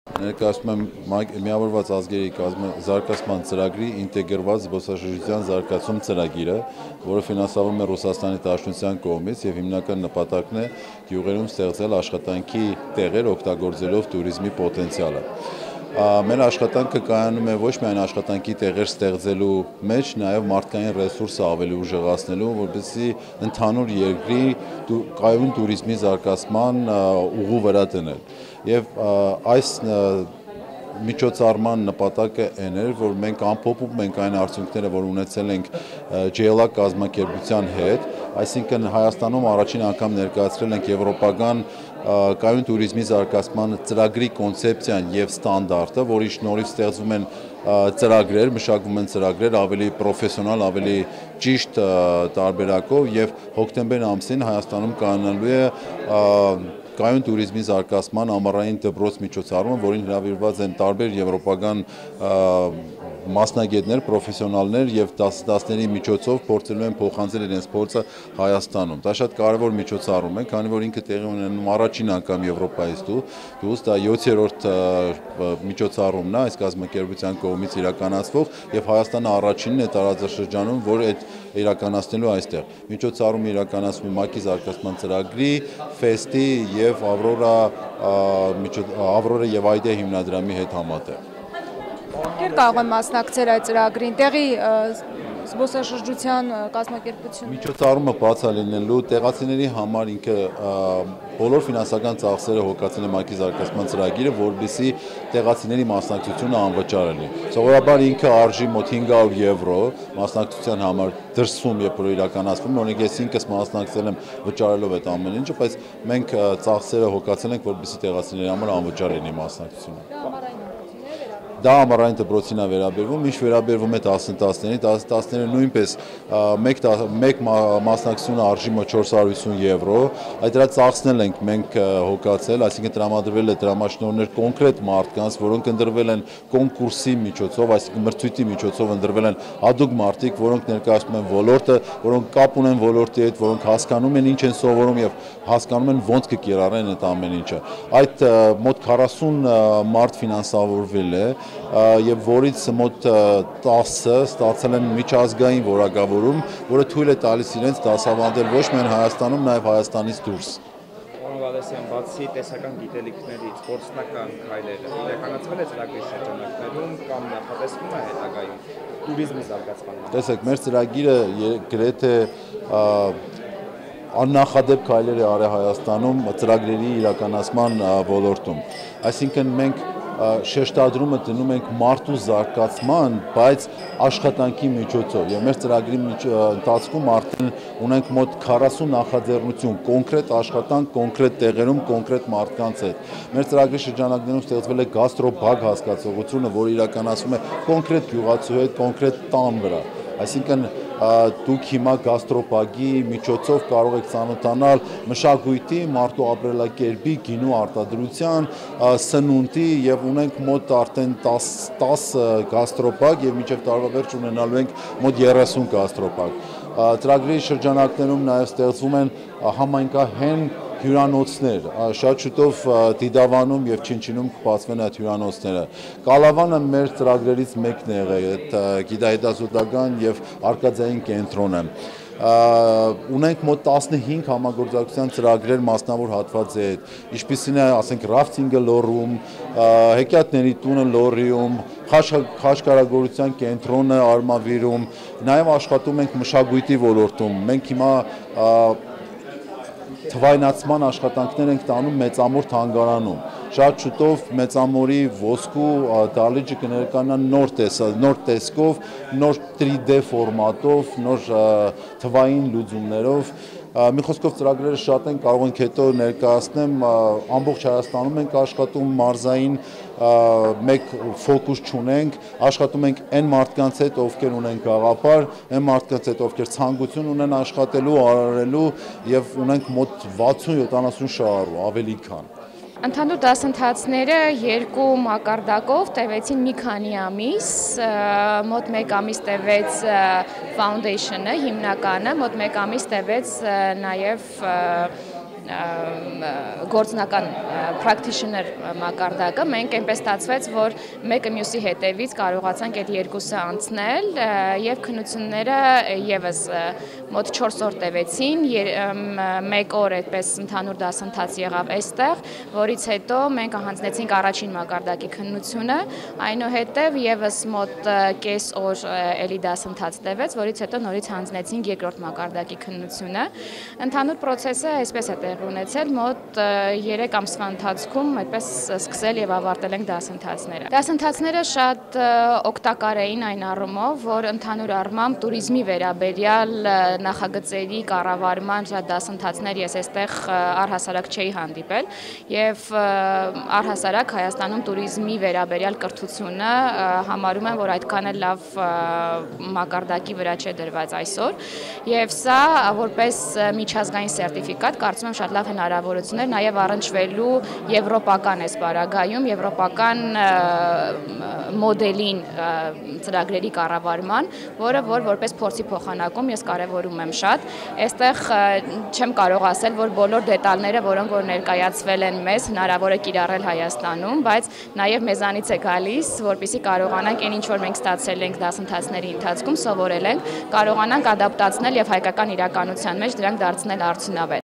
Ներկայացնում եմ միավորված ազգերի զարգացման ծրագրի ինտեգրված զբոսաշրջության զարգացում ծրագիրը, որը ֆինանսավորվում է Ռուսաստանի Դաշնության կողմից եւ հիմնական նպատակն է գյուղերում ստեղծել աշխատանքի տեղեր օգտագործելով туриզմի պոտենցիալը։ Մեր աշխատանքը կայանում է ոչ միայն աշխատանքի տեղեր ստեղծելու մեջ, նաև մարդկային ռեսուրսը ավելի ուժեղացնելու, որպեսզի ընդհանուր երկրի կայուն туриզմի զարգացման ուղու վրա դնել։ Եվ այս միջոցառման նպատակը այն էր, որ մենք ամփոփում ենք այն արդյունքները, որ ունեցել ենք JLA կազմակերպության հետ, այսինքն Հայաստանում առաջին անգամ ներկայացրել ենք եվրոպական կայուն туриզմի զարգացման ծրագրի կոնցեպցիան եւ ստանդարտը, որի շնորհիվ ստեղծվում են ծրագրեր, մշակվում են ծրագրեր ավելի պրոֆեսիոնալ, ավելի ճիշտ տարբերակով եւ հոկտեմբեր ամսին Հայաստանում կայանալու է կայուն туриզմի զարգացման ամառային դպրոց միջոցառումը, որին հրավիրված են տարբեր եվրոպական մասնագետներ, պրոֆեսիոնալներ եւ դասների միջոցով փորձելու են փոխանցել իրենց փորձը Հայաստանում։ Դա շատ կարևոր միջոցառում է, քանի որ ինքը տեղի ունենում առաջին անգամ Եվրոպայից դուրս, դա 7-րդ միջոցառումն է այս կազմակերպության կողմից իրականացվող եւ Հայաստանը առաջինն է տարածաշրջանում, որ այդ իրականացնելու այստեղ։ Միջոցառումը իրականացվում է ՄԱԿ-ի զարգացման ծրագրի, ֆեստի եւ Ավրորա եւ Այդե հիմնադրամի հետ համատեղ։ Ովքեր կարող են մասնակցել այդ ծրագրին, տեղի զբոսաշրջության կազմակերպություն։ Միջոցառումը բաց է լինելու տեղացիների համար ինքը բոլոր ֆինանսական ծախսերը հոգացել է ՄԱԿ-ի զարգացման ծրագիրը, որովհետեւ տեղացիների մասնակցությունը անվճար է։ Սովորաբար ինքը արժի մոտ 500 եվրո մասնակցության համար դրսում, երբ որ իրականացվում, օրինակ ես ինքս մասնակցել եմ վճարելով այդ ամեն ինչը, բայց մենք ծախսերը հոգացել ենք, որովհետեւ տեղացիների համար անվճար լինի մասնակցությունը։ Դա ամառային դպրոցին է վերաբերվում, ինչ վերաբերվում է 10-10-ներին, 10-10-ները նույնպես մեկ մասնակցությունը արժի մոտ 450 եվրո, այդ դրա ծախսն ենք մենք հոգացել, այսինքն տրամադրվել է դրամաշնորհներ կոնկրետ մարդկանց, որոնք ընտրվել են կոնկուրսի միջոցով, այսինքն մրցույթի միջոցով ընտրվել են հատուկ մարդիկ, որոնք ներկայացնում են ոլորտը, որոնք կապ ունեն ոլորտի հետ, որոնք հասկանում են ինչ են սովորում եւ հասկանում են ոնց կկիրառեն այդ ամեն ինչը։ Այդ մոտ 40 մարդ ֆինանսավորվել է եւ որից մոտ 10-ը ստացել են միջազգային որակավորում, որը թույլ է տալիս իրենց դասավանդել ոչ միայն Հայաստանում, նաեւ Հայաստանից դուրս։ Վալեսյան, բացի տեսական գիտելիքներից, գործնական քայլերը իրականացվել է ծրագրի շրջանակներում կամ նախատեսվում է հետագայում туриզմի զարգացման համար։ Տեսեք, մեր ծրագիրը գրեթե աննախադեպ քայլեր է արել Հայաստանում ծրագրերի իրականացման ոլորտում։ Այսինքն մենք շեշտադրումը դնում ենք մարդու զարգացման, բայց աշխատանքի միջոցով։ Եվ մեր ծրագրի ընթացքում արդեն ունենք մոտ 40 նախաձեռնություն, կոնկրետ աշխատանք, կոնկրետ տեղերում, կոնկրետ մարդկանց հետ։ Մեր ծրագրի շրջանակներում ստեղծվել է գաստրոբագ հասկացողությունը, որը իրականացվում է կոնկրետ գյուղացու հետ, կոնկրետ տան վրա։ Այսինքն դուք հիմա գաստրոբագի միջոցով կարող եք ծանոթանալ մշակույթի, մարդու ապրելակերպի, գինու արտադրության, սնունդի եւ ունենք մոտ արդեն 10 գաստրոբագ եւ մինչեւ տարվա վերջ ունենալու ենք մոտ 30 գաստրոբագ։ Ծրագրի շրջանակներում նաեւ ստեղծվում են համայնքահեն հյուրանոցներ, շատ շուտով Դիդավանում եւ Չինչինում կբացվեն այդ հյուրանոցները։ Կալավանը մեր ծրագրերից մեկն է եղել, այդ գիտահետազոտական եւ արկադիային կենտրոնը։ Ունենք մոտ 15 համագործակցության ծրագրեր մասնավոր հատվածի հետ, ինչպիսին է, ասենք, ռաֆտինգը Լոռում, հեքիաթների տունը Լոռիում, խաչքարագործության կենտրոնը Արմավիրում, նաեւ աշխատում ենք մշակույթի ոլորտում։ Մենք հիմա թվայնացման աշխատանքներ ենք տանում Մեծամոր թանգարանում։ Շատ շուտով Մեծամորի ոսկու դահլիճը կներկայանա նոր տեսքով, նոր 3D ֆորմատով, նոր թվային լուծումներով։ Մի խոսքով ծրագրերը շատ են, կարող ենք հետո ներկայացնեմ, ամբողջ Հայաստանում ենք աշխատում մարզային, մեկ ֆոկուս չունենք, աշխատում ենք այն մարդկանց հետ, ովքեր ունեն գաղափար, այն մարդկանց հետ, ովքեր ցանկություն ունեն աշխատելու, արարելու եւ ունենք մոտ 60-70 շահառու, ավելի քան։ Ընդհանուր դասընթացները երկու մակարդակով տևեցին մի քանի ամիս, մոտ մեկ ամիս տևեց foundation-ը, հիմնականը, մոտ մեկ ամիս տևեց նաև գործնական practitioner մակարդակը, մենք այնպես ստացվեց, որ մեկը մյուսի հետևից կարողացանք այդ երկուսը անցնել եւ քննությունները եւս մոտ 4 օր տևեցին, 1 օր այդպես ընդհանուր դասընթաց եղավ այստեղ, որից հետո մենք հանձնեցինք առաջին մակարդակի քննությունը, այնուհետև եւս մոտ կես օր էլի դասընթաց տևեց, որից հետո նորից հանձնեցինք երկրորդ մակարդակի քննությունը։ Ընդհանուր process-ը այսպես է տեղի ունեցել, մոտ 3 ամսվա ընթացքում այդպես սկսել եւ ավարտել ենք դասընթացները։ Դասընթացները շատ օգտակար էին այն առումով, որ ընդհանուր առմամբ туриզմի վերաբերյալ նախագծերի կառավարման շատ դասընթացներ ես այստեղ առհասարակ չէի հանդիպել եւ առհասարակ Հայաստանում туриզմի վերաբերյալ կրթությունը համարում եմ, որ այդքան էլ լավ մակարդակի վրա չէ դրված այսօր եւ սա որպես միջազգային սերտիֆիկատ կարծում եմ շատ լավ հնարավորություն է նաեւ առնչվելու եվրոպական էսպարագայում, եվրոպական մոդելին ծրագրերի կառավարման, որը որպես փորձի փոխանակում ես կարևորում եմ շատ։ Այստեղ չեմ կարող ասել, որ բոլոր դետալները, որոնք որ ներկայացվել են մեզ, հնարավոր է կիրառել Հայաստանում, բայց նաև մեզանից է գալիս, որպեսզի կարողանանք այն ինչ որ մենք ստացել ենք դասընթացների ընթացքում, սովորել ենք, կարողանանք ադապտացնել եւ հայկական իրականության մեջ դրանք դարձնել արդյունավետ։